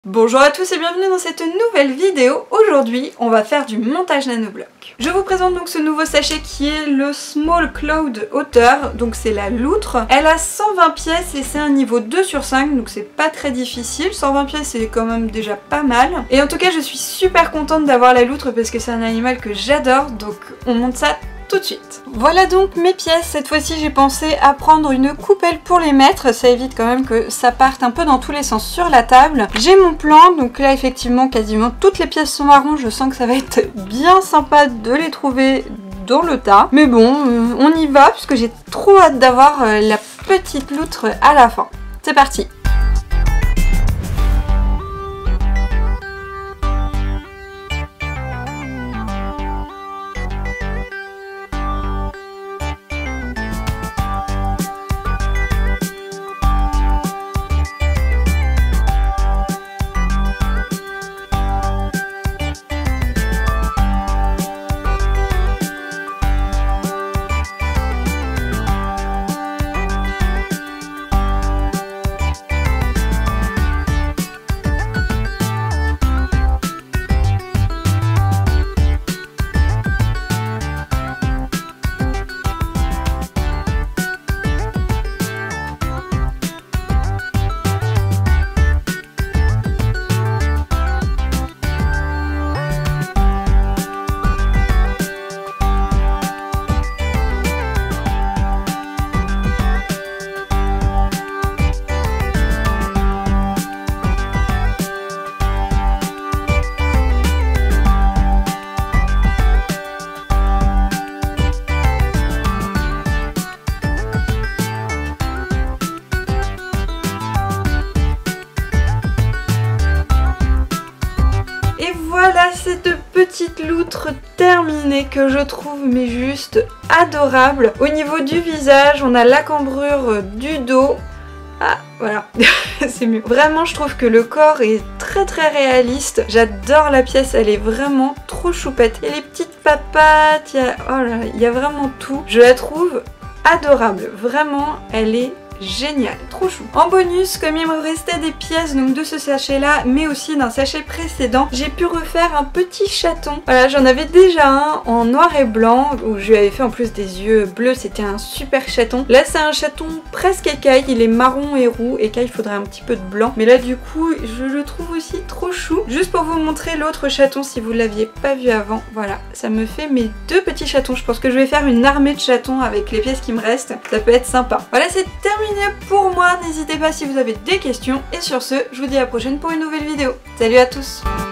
Bonjour à tous et bienvenue dans cette nouvelle vidéo. Aujourd'hui, on va faire du montage nanobloc. Je vous présente donc ce nouveau sachet qui est le Small Cloud Otter, donc c'est la loutre. Elle a 120 pièces et c'est un niveau 2 sur 5, donc c'est pas très difficile. 120 pièces c'est quand même déjà pas mal. Et en tout cas, je suis super contente d'avoir la loutre parce que c'est un animal que j'adore, donc on monte ça tout de suite. Voilà donc mes pièces. Cette fois-ci j'ai pensé à prendre une coupelle pour les mettre, ça évite quand même que ça parte un peu dans tous les sens sur la table. J'ai mon plan, donc là effectivement quasiment toutes les pièces sont marron, je sens que ça va être bien sympa de les trouver dans le tas. Mais bon, on y va puisque j'ai trop hâte d'avoir la petite loutre à la fin. C'est parti! Voilà cette petite loutre terminée que je trouve mais juste adorable. Au niveau du visage, on a la cambrure du dos. Ah voilà, c'est mieux. Vraiment je trouve que le corps est très réaliste. J'adore la pièce, elle est vraiment trop choupette. Il y a les petites papates, il y a vraiment tout. Je la trouve adorable, vraiment elle est génial, trop chou. En bonus, comme il me restait des pièces donc de ce sachet là, mais aussi d'un sachet précédent, j'ai pu refaire un petit chaton. Voilà, j'en avais déjà un en noir et blanc où je lui avais fait en plus des yeux bleus, c'était un super chaton. Là c'est un chaton presque écaille, il est marron et roux, écaille il faudrait un petit peu de blanc, mais là du coup je le trouve aussi trop chou. Juste pour vous montrer l'autre chaton si vous l'aviez pas vu avant, voilà, ça me fait mes deux petits chatons. Je pense que je vais faire une armée de chatons avec les pièces qui me restent, ça peut être sympa. Voilà, c'est terminé pour moi, n'hésitez pas si vous avez des questions et sur ce, je vous dis à la prochaine pour une nouvelle vidéo. Salut à tous!